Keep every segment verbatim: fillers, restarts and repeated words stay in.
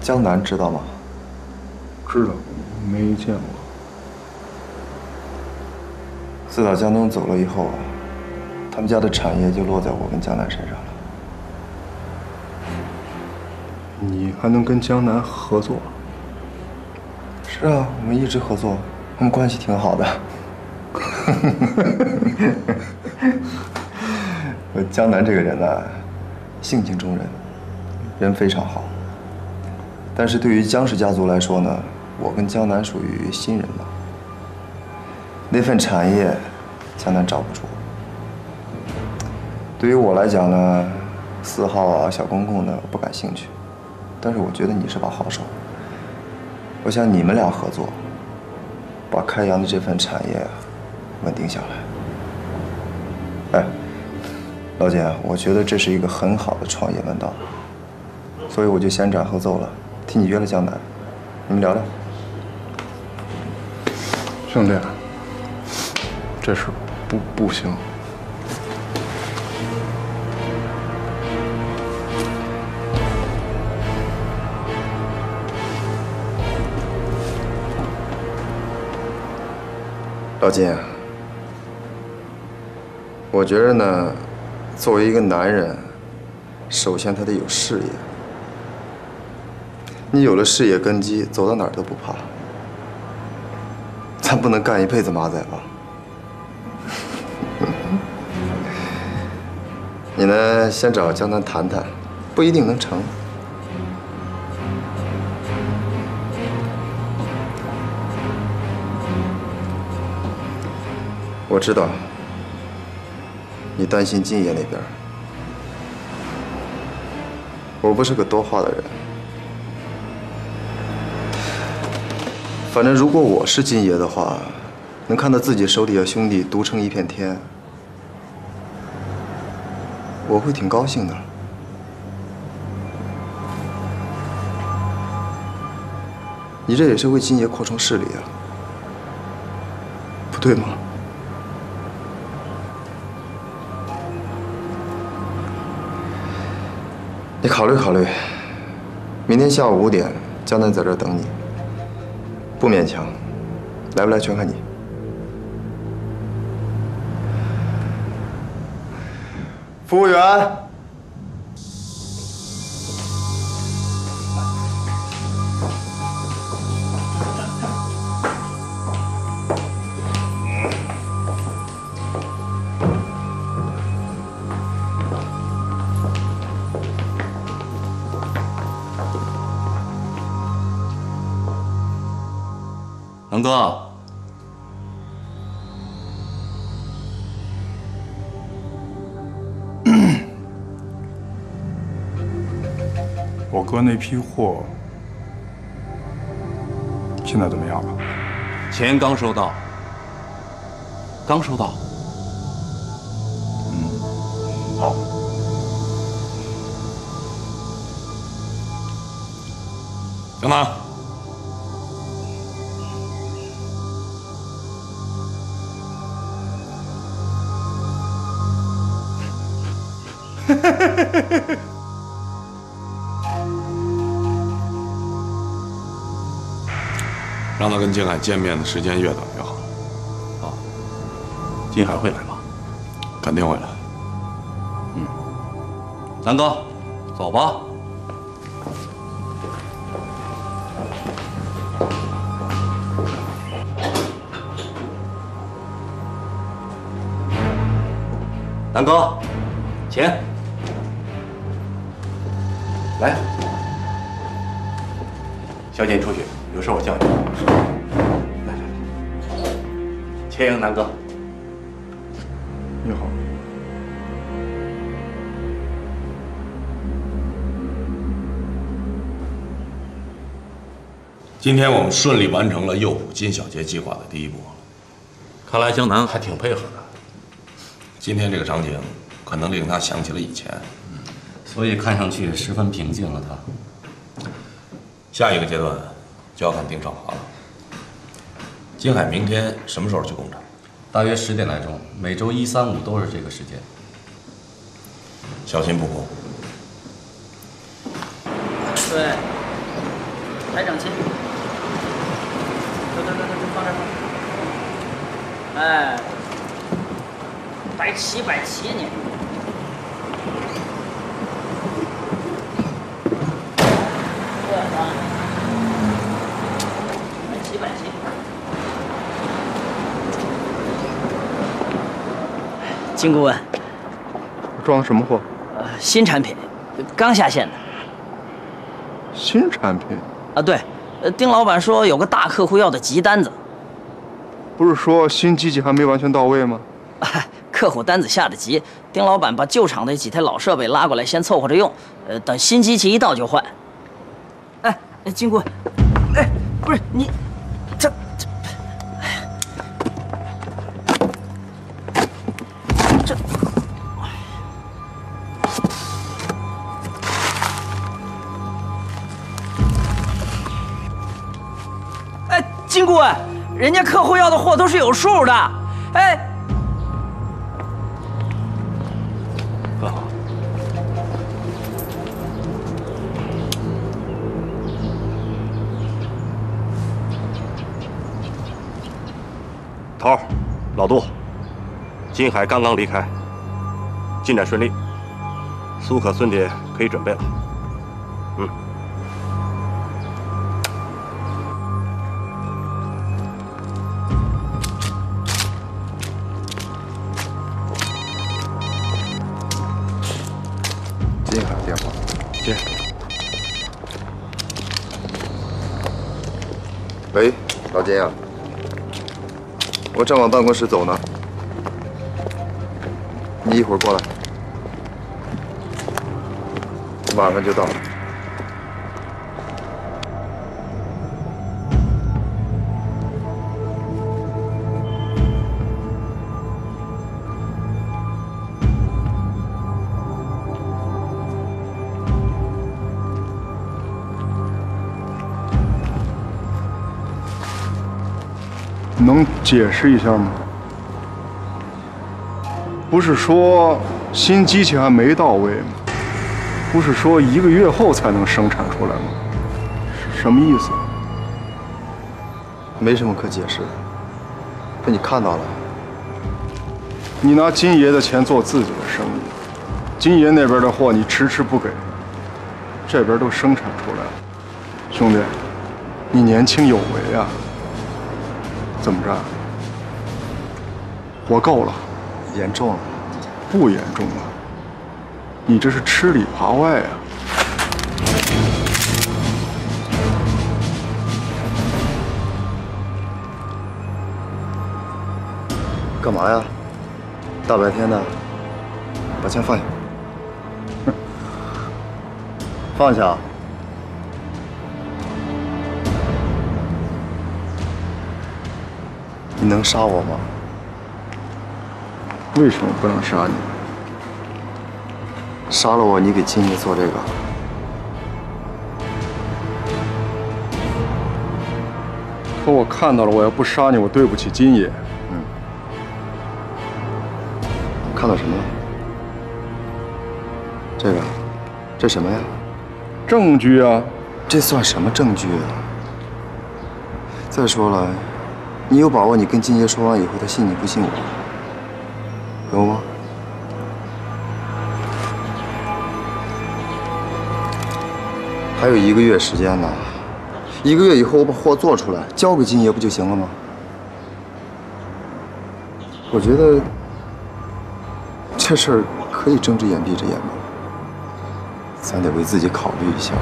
江南知道吗？ 知道，没见过。 自打江东走了以后，他们家的产业就落在我跟江南身上了。 你还能跟江南合作？ 是啊，我们一直合作，我们关系挺好的。我江南这个人呢、啊，性情中人，人非常好。但是对于江氏家族来说呢，我跟江南属于新人嘛。那份产业，江南罩不住。对于我来讲呢，四号啊、小公公呢，不感兴趣。但是我觉得你是把好手，我想你们俩合作，把开阳的这份产业稳定下来。哎，老简，我觉得这是一个很好的创业门道，所以我就先斩后奏了，替你约了江南，你们聊聊。 兄弟，这事不不行。 老金，我觉得呢，作为一个男人，首先他得有事业。你有了事业根基，走到哪儿都不怕。咱不能干一辈子马仔吧？你呢，先找江南谈谈，不一定能成。我知道，你担心金爷那边。我不是个多话的人，反正如果我是金爷的话，能看到自己手底下兄弟独撑一片天，我会挺高兴的。你这也是为金爷扩充势力啊，不对吗？你考虑考虑，明天下午五点，江南在这儿等你。不勉强，来不来全看你。服务员， 南哥， 我哥那批货现在怎么样了？ 钱刚收到，刚收到。 嗯，好。 江南。 让他跟金海见面的时间越短越好。 啊，金海会来吗？ 肯定会来。 嗯，南哥，走吧。南哥，钱。来，小姐，你出去，有事我叫你。来来来，钱迎南哥。 你好。 今天我们顺利完成了诱捕金小杰计划的第一步。 看来江南还挺配合的。 今天这个场景，可能令他想起了以前。 所以看上去十分平静了。他下一个阶段就要看丁少华了。金海明天什么时候去工厂？ 大约十点来钟，每周一、三、五都是这个时间。 小心不过。 对， 抬整齐。走走走走，放这放这。哎，摆齐摆齐你。对啊，摆齐摆齐。金顾问， 装的什么货？ 呃，新产品，刚下线的。 新产品？ 啊，对，呃，丁老板说有个大客户要的急单子。 不是说新机器还没完全到位吗？ 哎，客户单子下的急，丁老板把旧厂的几台老设备拉过来，先凑合着用，呃，等新机器一到就换。哎，金顾问，哎，不是你，这这，哎呀，这，哎，金顾问，人家客户要的货都是有数的，哎。 很好。头儿，老杜，金海刚刚离开，进展顺利，苏可孙姐可以准备了。嗯。 金海电话。 接。 喂，老金啊，我正往办公室走呢，你一会儿过来，马上就到。 能解释一下吗？不是说新机器还没到位吗？不是说一个月后才能生产出来吗？什么意思？ 没什么可解释的，被你看到了。 你拿金爷的钱做自己的生意，金爷那边的货你迟迟不给，这边都生产出来了。兄弟，你年轻有为啊！怎么着？活够了？ 严重了？ 不严重了。你这是吃里扒外啊！ 干嘛呀？大白天的，把枪放下。放下。你能杀我吗？ 为什么不能杀你？ 杀了我，你给金爷做这个。 可我看到了，我要不杀你，我对不起金爷。 嗯。看到什么了？这个，这什么呀？ 证据啊！ 这算什么证据啊？再说了，你有把握你跟金爷说完以后，他信你不信我？有吗？还有一个月时间呢，一个月以后我把货做出来，交给金爷不就行了吗？我觉得这事儿可以睁只眼闭只眼吧，咱得为自己考虑一下。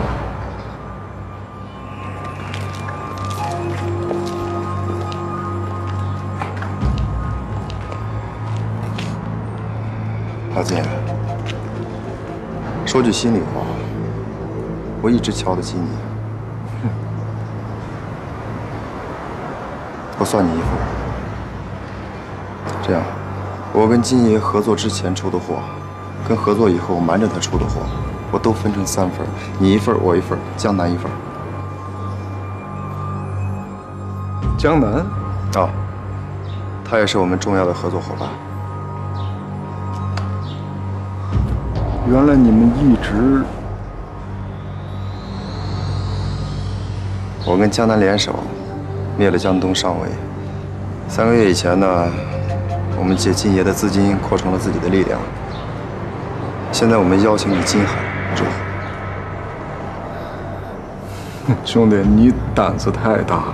老金，说句心里话，我一直瞧得起你，我算你一份。这样，我跟金爷合作之前出的货，跟合作以后瞒着他出的货，我都分成三份，你一份，我一份，江南一份。 江南？ 啊，他也是我们重要的合作伙伴。 原来你们一直我跟江南联手，灭了江东上尉。三个月以前呢，我们借金爷的资金扩充了自己的力量。现在我们邀请你金海入伙。 兄弟，你胆子太大了。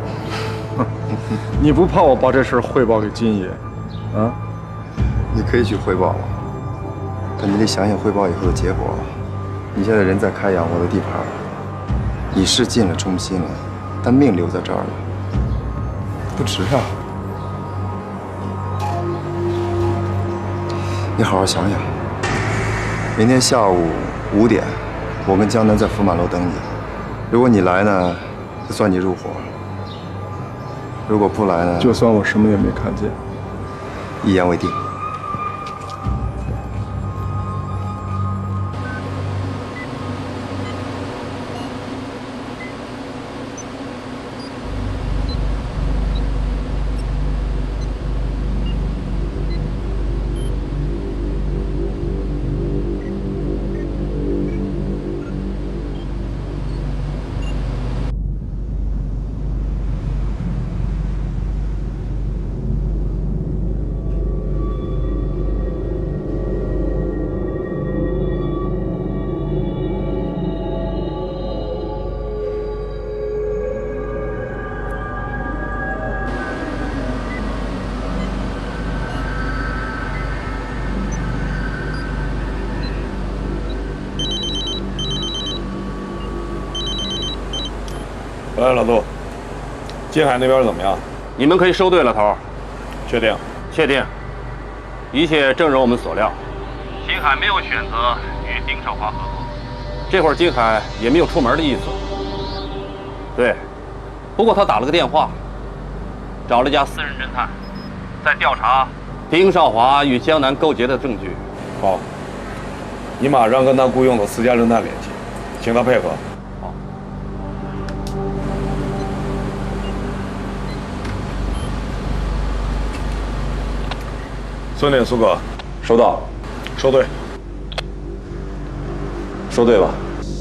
你不怕我把这事汇报给金爷？啊？ 你可以去汇报，但你得想想汇报以后的结果。你现在人在开阳，我的地盘了，你是进了中心了，但命留在这儿了，不值啊！你好好想想。明天下午五点，我跟江南在福满楼等你。如果你来呢，就算你入伙；如果不来呢， 就算我什么也没看见。 一言为定。 喂，老杜，金海那边怎么样？ 你们可以收队了，头儿。 确定？ 确定。一切正如我们所料，金海没有选择与丁少华合作，这会儿金海也没有出门的意思。对，不过他打了个电话，找了家私人侦探，在调查丁少华与江南勾结的证据。 好，你马上跟他雇佣的私家侦探联系，请他配合。孙佞、苏哥，收到，收队，收队吧。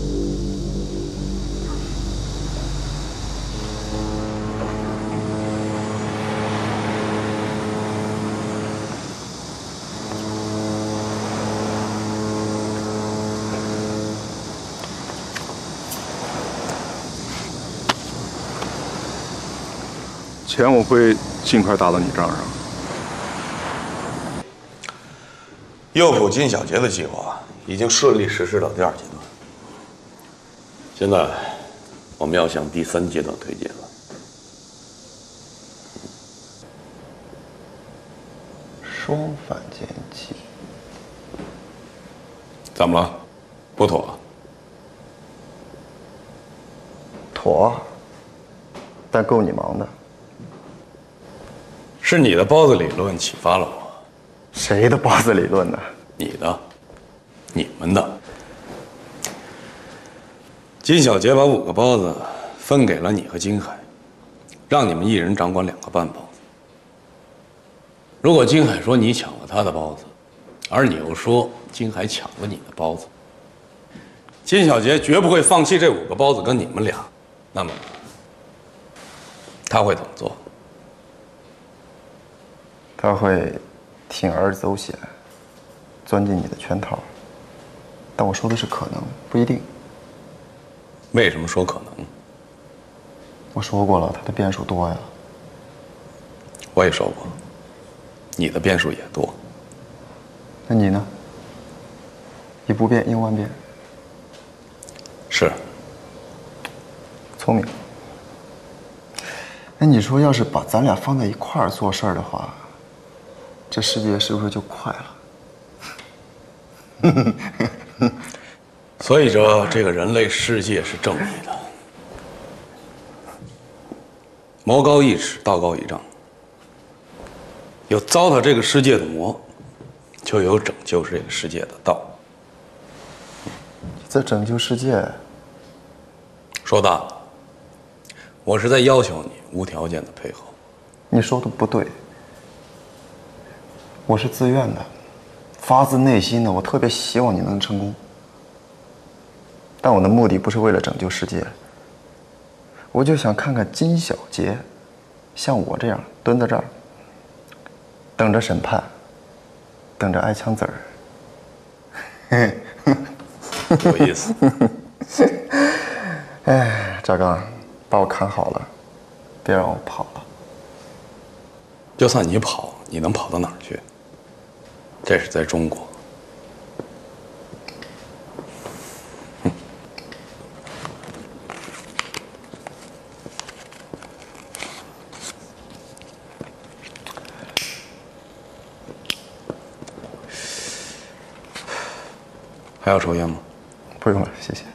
钱我会尽快打到你账上。 诱捕金小杰的计划已经顺利实施到第二阶段，现在我们要向第三阶段推进了。 双反间计， 怎么了？不妥啊？ 妥，但够你忙的。 是你的包子理论启发了我。 谁的包子理论呢？ 你的，你们的。金小杰把五个包子分给了你和金海，让你们一人掌管两个半包子。如果金海说你抢了他的包子，而你又说金海抢了你的包子，金小杰绝不会放弃这五个包子跟你们俩，那么他会怎么做？ 他会铤而走险，钻进你的圈套。但我说的是可能，不一定。 为什么说可能？ 我说过了，他的变数多呀。 我也说过，你的变数也多。 那你呢？以不变应万变。 是。 聪明。那你说，要是把咱俩放在一块儿做事儿的话，这世界是不是就快了？ 所以说，这个人类世界是正义的，魔高一尺，道高一丈。有糟蹋这个世界的魔，就有拯救这个世界的道。 在拯救世界？ 说大了，我是在要求你无条件的配合。 你说的不对。我是自愿的，发自内心的，我特别希望你能成功。但我的目的不是为了拯救世界， 我就想看看金小杰，像我这样蹲在这儿，等着审判，等着挨枪子儿。 有意思。 哎，赵刚，把我看好了，别让我跑了。 就算你跑，你能跑到哪儿去？这是在中国。还要抽烟吗？ 不用了，谢谢。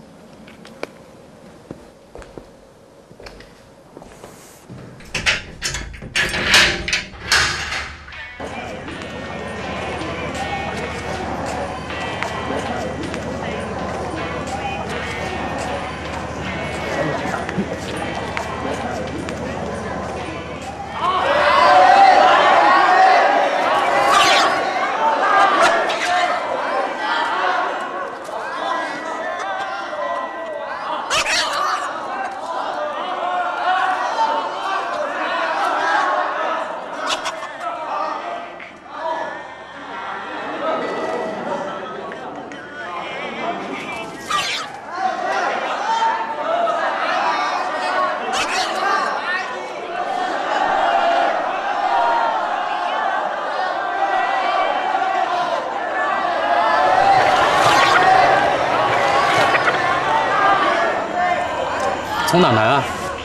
从哪来啊？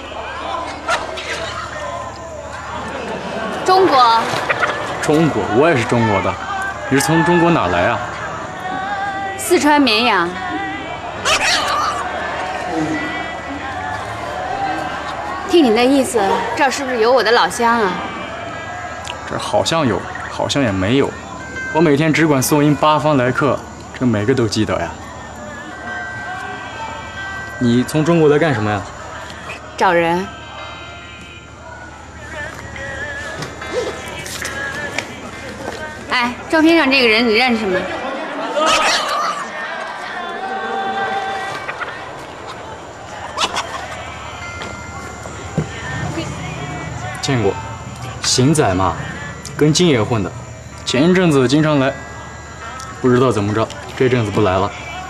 中国。 中国，我也是中国的。你是从中国哪来啊？ 四川绵阳。听你那意思，这儿是不是有我的老乡啊？ 这好像有，好像也没有。我每天只管送迎八方来客，这每个都记得呀。你从中国来干什么呀？ 找人。哎，照片上这个人你认识吗？ 见过，邢仔嘛，跟金爷混的，前一阵子经常来，不知道怎么着，这阵子不来了。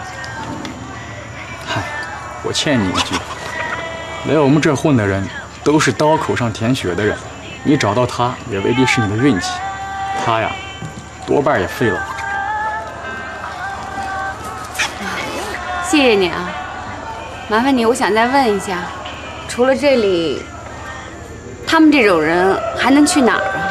嗨，我欠你一句。来我们这混的人，都是刀口上舔血的人，你找到他也未必是你的运气，他呀，多半也废了。 谢谢你啊，麻烦你，我想再问一下，除了这里，他们这种人还能去哪儿啊？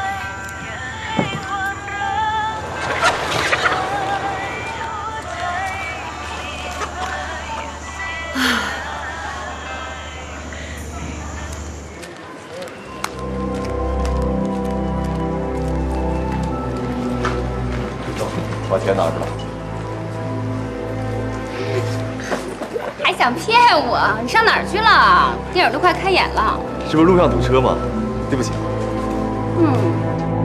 把钱拿出来！ 还想骗我？你上哪儿去了？电影都快开演了。 这不路上堵车吗？对不起。 嗯。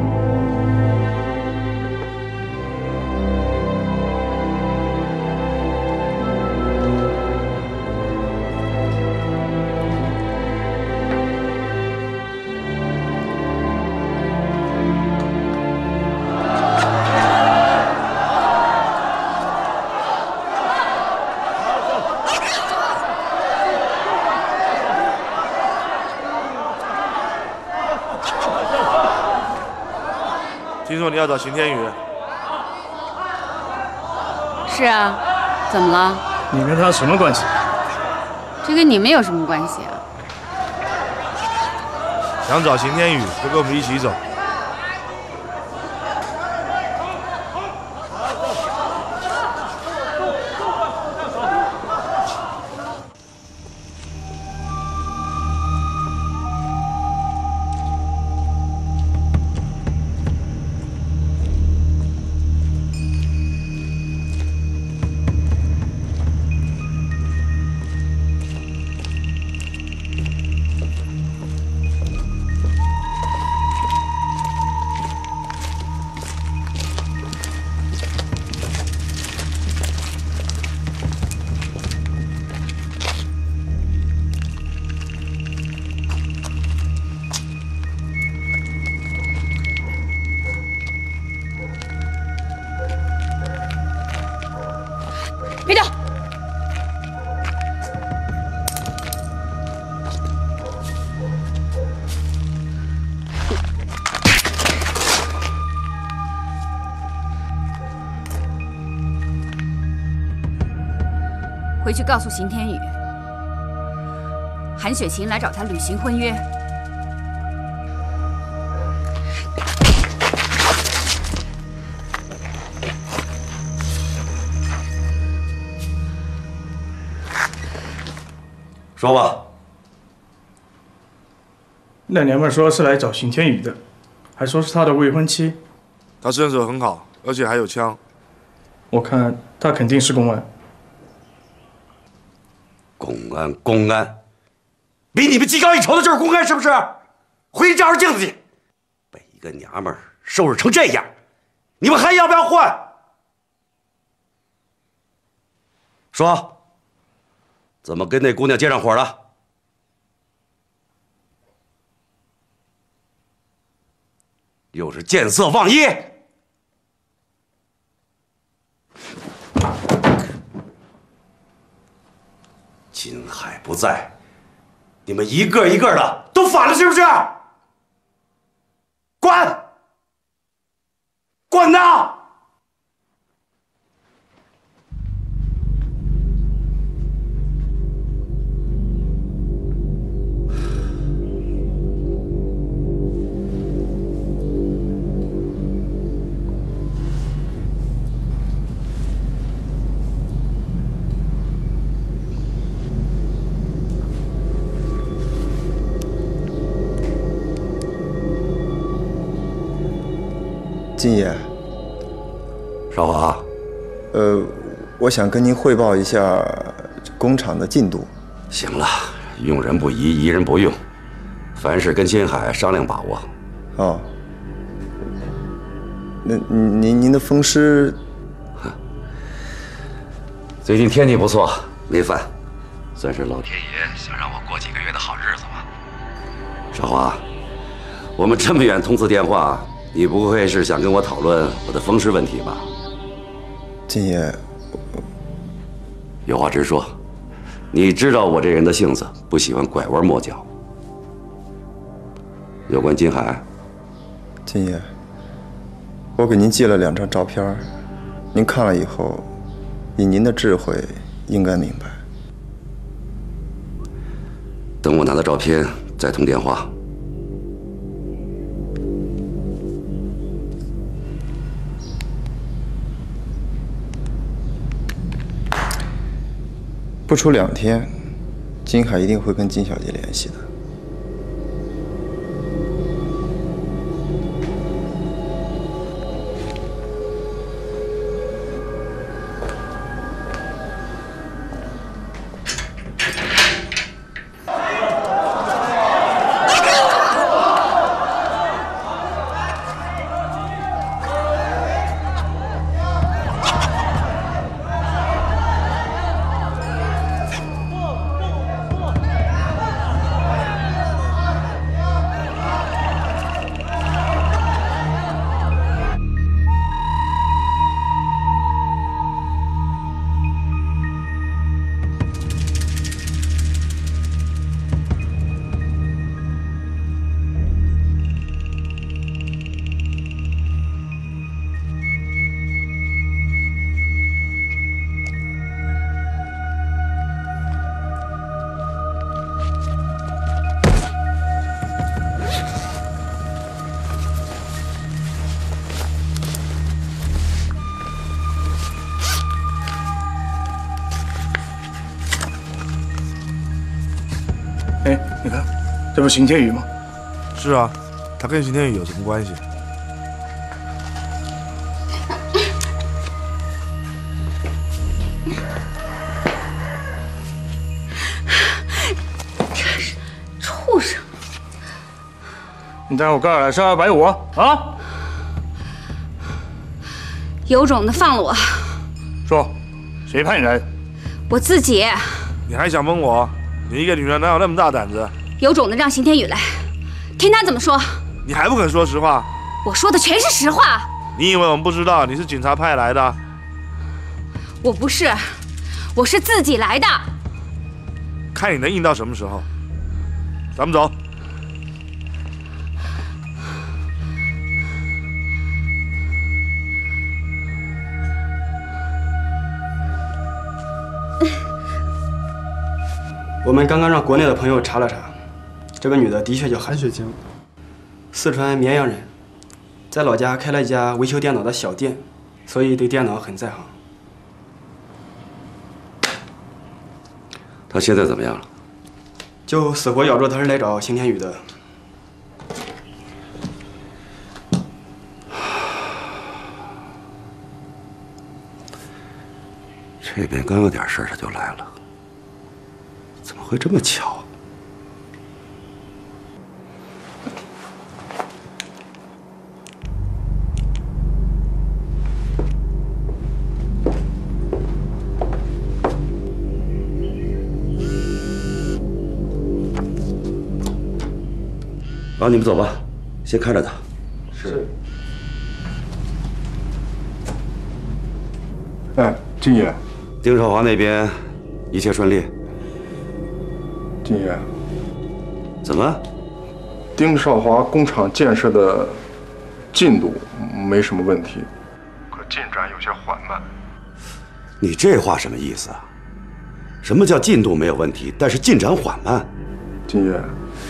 听说你要找邢天宇。 是啊，怎么了？ 你跟他什么关系？ 这跟你们有什么关系啊？ 想找邢天宇，就跟我们一起走。 别动！回去告诉邢天宇，韩雪琴来找他履行婚约。 说吧。 那娘们说是来找邢天宇的，还说是他的未婚妻。 他身手很好，而且还有枪。 我看他肯定是公安。 公安，公安，比你们技高一筹的就是公安，是不是？回去照照镜子去。被一个娘们收拾成这样，你们还要不要换？说。 怎么跟那姑娘接上火了？又是见色忘义？金海不在，你们一个一个的都反了，是不是？滚！滚呐！ 金爷， 少华， 呃，我想跟您汇报一下工厂的进度。 行了，用人不疑，疑人不用，凡事跟金海商量把握。 哦，那您您的风师， 最近天气不错，没犯，算是老天爷想让我过几个月的好日子吧。少华，我们这么远通次电话。 你不会是想跟我讨论我的风湿问题吧？ 金爷， 有话直说。你知道我这人的性子，不喜欢拐弯抹角。有关金海， 金爷，我给您寄了两张照片，您看了以后，以您的智慧，应该明白。 等我拿到照片再通电话。 不出两天，金海一定会跟金小姐联系的。 哎，你看，这不邢天宇吗？ 是啊，他跟邢天宇有什么关系？ 真是畜生！ 你待会儿干啥来？是二百五啊？ 有种的放了我！ 说，谁派你来的？ 我自己。 你还想蒙我？你一个女人哪有那么大胆子？ 有种的让邢天宇来，听他怎么说。 你还不肯说实话？ 我说的全是实话。 你以为我们不知道你是警察派来的？ 我不是， 我是自己来的。 看你能硬到什么时候。咱们走。 我们刚刚让国内的朋友查了查，这个女的的确叫韩雪晶，四川绵阳人，在老家开了一家维修电脑的小店，所以对电脑很在行。 她现在怎么样了？ 就死活咬住她是来找邢天宇的。 这边刚有点事儿，她就来了。 怎么会这么巧？好，你们走吧，先看着他。 是。哎，金爷， 丁少华那边一切顺利。 金爷， 怎么？ 丁少华工厂建设的进度没什么问题，可进展有些缓慢。 你这话什么意思啊？什么叫进度没有问题，但是进展缓慢？ 金爷，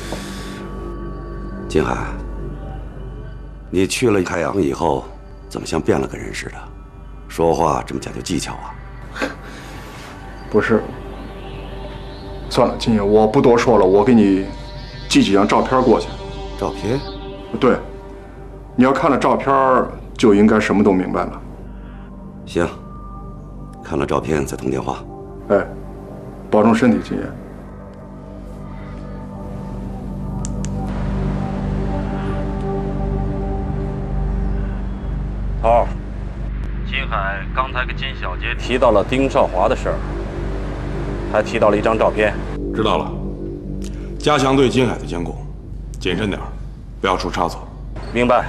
金海，你去了开阳以后，怎么像变了个人似的？说话这么讲究技巧啊？ 不是。 算了，金爷，我不多说了，我给你寄几张照片过去。 照片？ 对，你要看了照片，就应该什么都明白了。 行，看了照片再通电话。 哎，保重身体，金爷。 头儿，金海刚才跟金小杰提到了丁少华的事儿。 还提到了一张照片， 知道了。加强对金海的监控，谨慎点，不要出差错。 明白。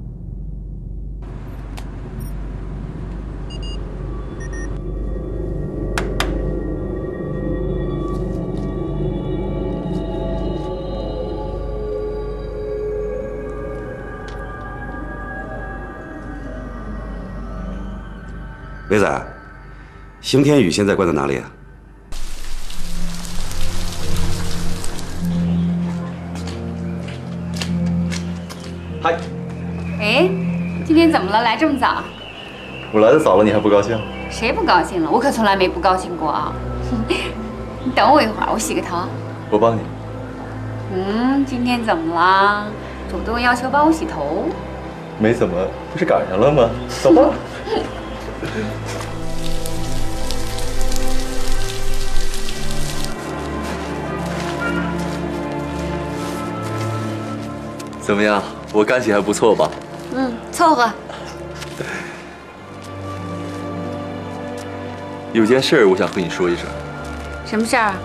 伟仔，邢天宇现在关在哪里啊？ 嗨， 哎，今天怎么了？来这么早？ 我来的早了，你还不高兴？ 谁不高兴了？我可从来没不高兴过啊！你等我一会儿，我洗个头。 我帮你。 嗯，今天怎么了？主动要求帮我洗头？ 没怎么，不是赶上了吗？走吧。怎么样？我干洗还不错吧？ 嗯，凑合。 有件事我想和你说一声。 什么事儿？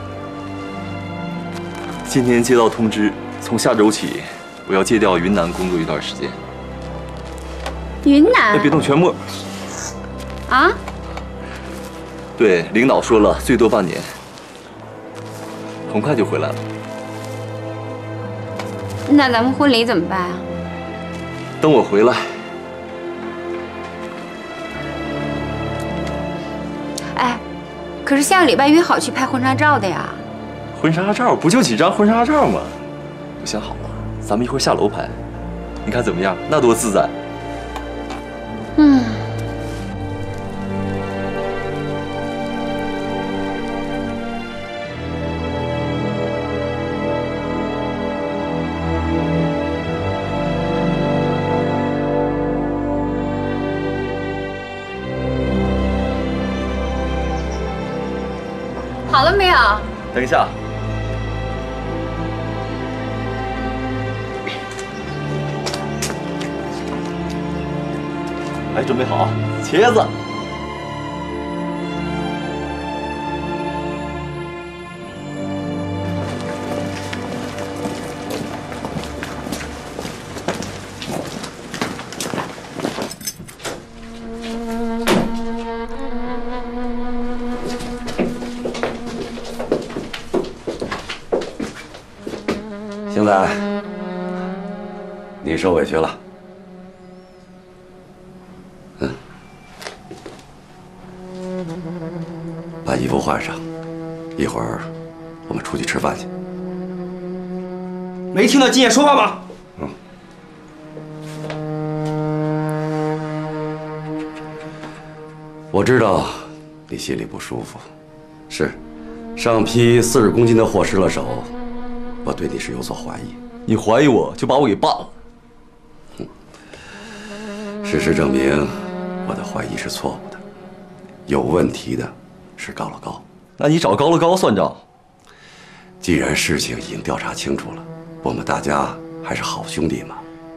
今天接到通知，从下周起，我要借调云南工作一段时间。 云南？ 哎，别动，全没。 啊？ 对，领导说了，最多半年，很快就回来了。 那咱们婚礼怎么办啊？ 等我回来。 哎，可是下个礼拜约好去拍婚纱照的呀。 婚纱照不就几张婚纱照吗？我想好了，咱们一会儿下楼拍，你看怎么样？那多自在。 嗯。好了没有？ 等一下。来，准备好茄子。 星仔，你受委屈了。嗯，把衣服换上，一会儿我们出去吃饭去。 没听到金爷说话吗？ 嗯。我知道你心里不舒服，是，上批四十公斤的货失了手，我对你是有所怀疑。 你怀疑我，就把我给办了。 哼，事实证明，我的怀疑是错误的，有问题的是高乐高。 那你找高乐高算账？ 既然事情已经调查清楚了，我们大家还是好兄弟嘛。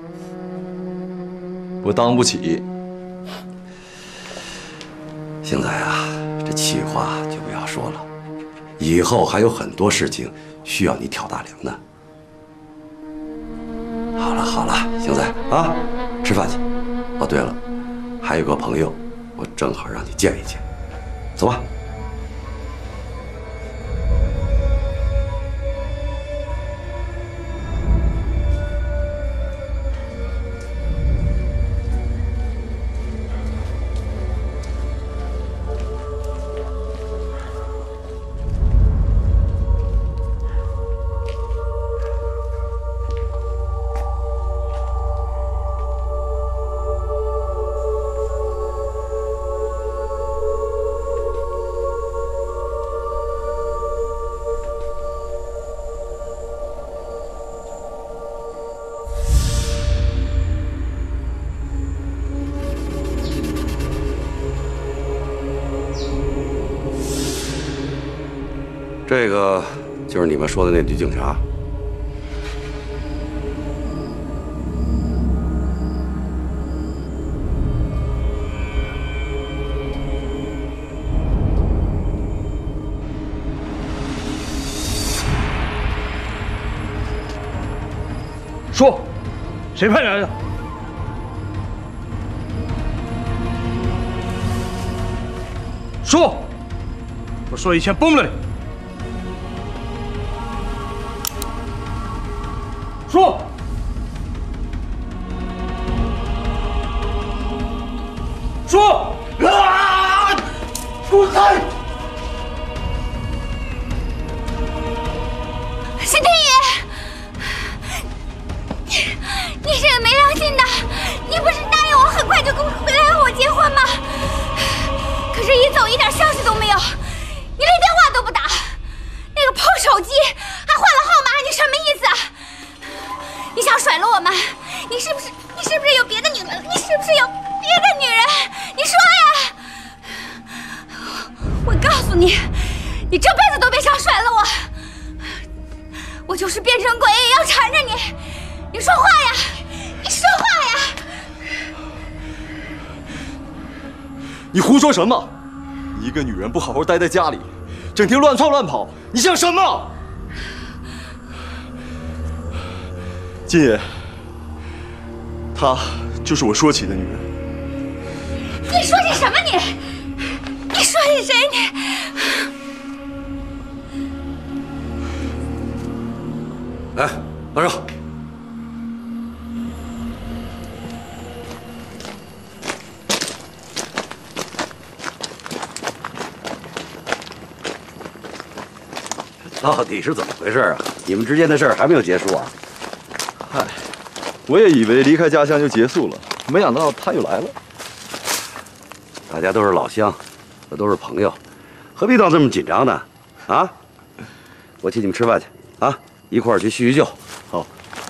我当不起。 星仔啊，这气话就不要说了，以后还有很多事情需要你挑大梁呢。好了好了，星仔啊，吃饭去。哦，对了，还有个朋友，我正好让你见一见，走吧。这个就是你们说的那女警察。 说，谁派你来的？说，我说一枪崩了你！说，说，啊！滚开！ 沈天野，你你是个没良心的！你不是答应我很快就跟我回来和我结婚吗？可是，一走一点消息都没有，你连电话都不打，那个破手机还换了号码，你什么意思？你想甩了我们？你是不是你是不是有别的女人？你是不是有别的女人？你说呀！我告诉你，你这辈子都别想甩了我！我就是变成鬼也要缠着你！你说话呀！你说话呀！ 你胡说什么？你一个女人不好好待在家里，整天乱窜乱跑，你像什么？ 金爷，她就是我说起的女人。 你说是什么你？你说是谁你？ 来，拉手。到底是怎么回事啊？你们之间的事儿还没有结束啊？ 嗨，我也以为离开家乡就结束了，没想到他又来了。 大家都是老乡，这都是朋友，何必闹这么紧张呢？啊！我请你们吃饭去啊，一块儿去叙叙旧。 好。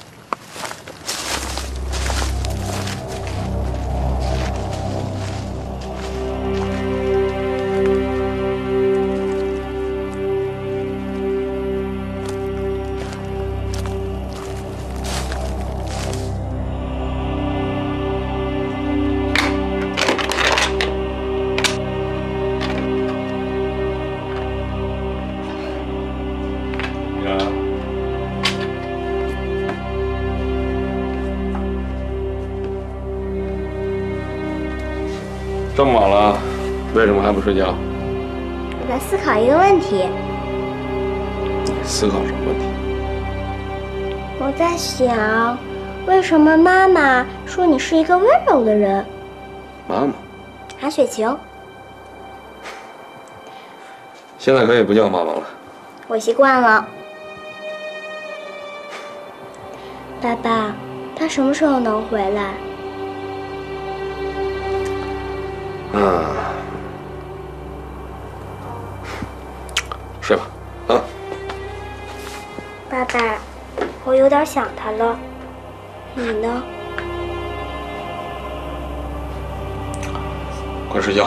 这么晚了，为什么还不睡觉？ 我在思考一个问题。 你思考什么问题？ 我在想，为什么妈妈说你是一个温柔的人？ 妈妈， 韩雪晴， 现在可以不叫妈妈了。 我习惯了。爸爸，他什么时候能回来？ 啊，睡吧，啊。 爸爸，我有点想他了。你呢？ 快睡觉。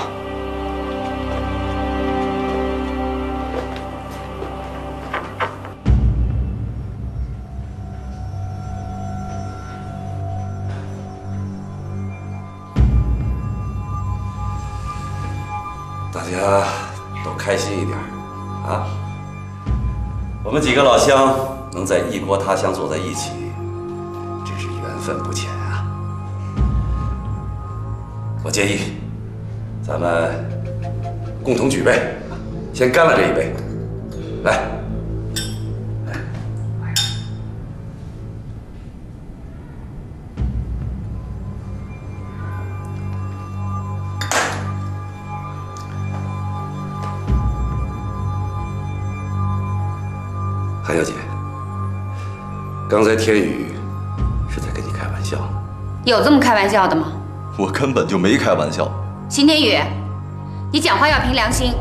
大家都开心一点啊！我们几个老乡能在异国他乡坐在一起，真是缘分不浅啊！我建议，咱们共同举杯，先干了这一杯，来。韩小姐，刚才天宇是在跟你开玩笑， 有这么开玩笑的吗？ 我根本就没开玩笑。 邢天宇，你讲话要凭良心。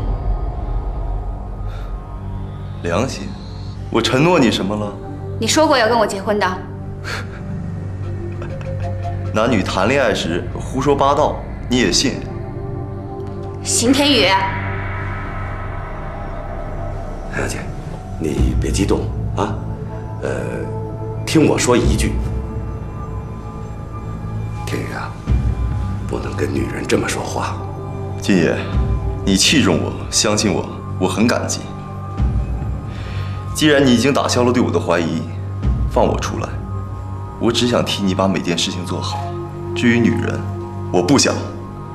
良心？我承诺你什么了？ 你说过要跟我结婚的。 男女谈恋爱时胡说八道，你也信？ 邢天宇， 韩小姐。你别激动啊，呃，听我说一句，天宇啊，不能跟女人这么说话。 金爷，你器重我，相信我，我很感激。既然你已经打消了对我的怀疑，放我出来，我只想替你把每件事情做好。至于女人，我不想。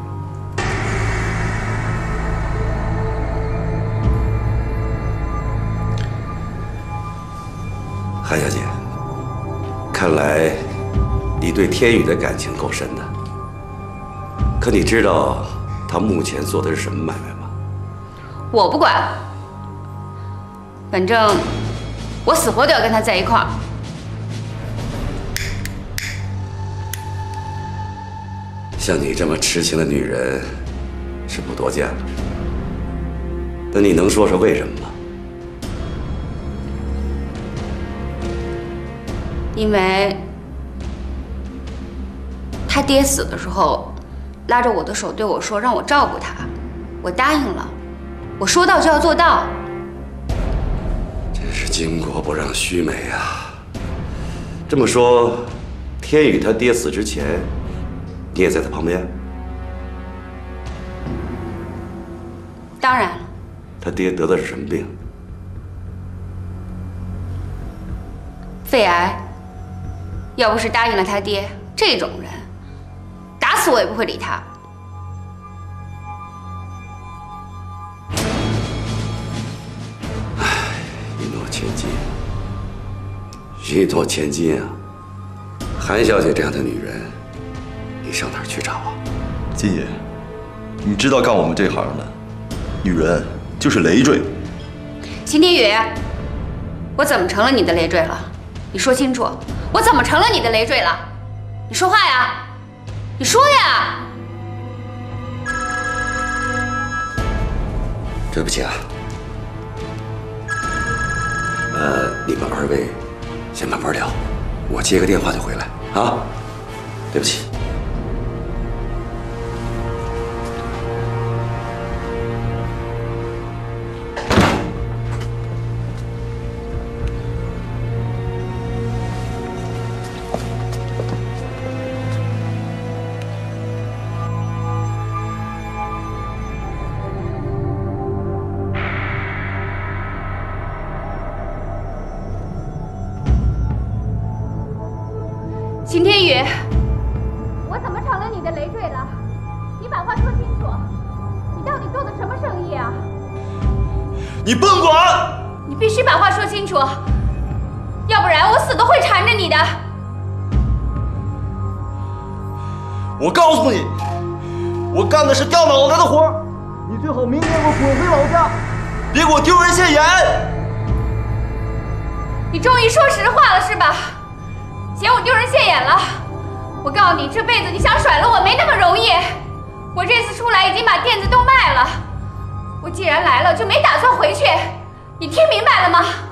韩小姐，看来你对天宇的感情够深的。可你知道他目前做的是什么买卖吗？ 我不管，反正我死活都要跟他在一块儿。 像你这么痴情的女人是不多见了。那你能说说为什么吗？ 因为他爹死的时候，拉着我的手对我说让我照顾他，我答应了，我说到就要做到。 真是巾帼不让须眉啊！这么说，天宇他爹死之前，你也在他旁边？ 当然了。 他爹得的是什么病？ 肺癌。要不是答应了他爹，这种人，打死我也不会理他。 唉，一诺千金，一诺千金啊！韩小姐这样的女人，你上哪儿去找啊？ 金爷，你知道干我们这行的，女人就是累赘。 秦天宇，我怎么成了你的累赘了？你说清楚。我怎么成了你的累赘了？你说话呀！你说呀！ 对不起啊，呃，你们二位先慢慢聊，我接个电话就回来啊。对不起。 秦天宇，我怎么成了你的累赘了？你把话说清楚，你到底做的什么生意啊？ 你甭管！ 你必须把话说清楚。 要不然我死都会缠着你的。 我告诉你，我干的是掉脑袋的活儿，你最好明天给我滚回老家，别给我丢人现眼。 你终于说实话了是吧？嫌我丢人现眼了？我告诉你，这辈子你想甩了我没那么容易。我这次出来已经把店子都卖了，我既然来了，就没打算回去。你听明白了吗？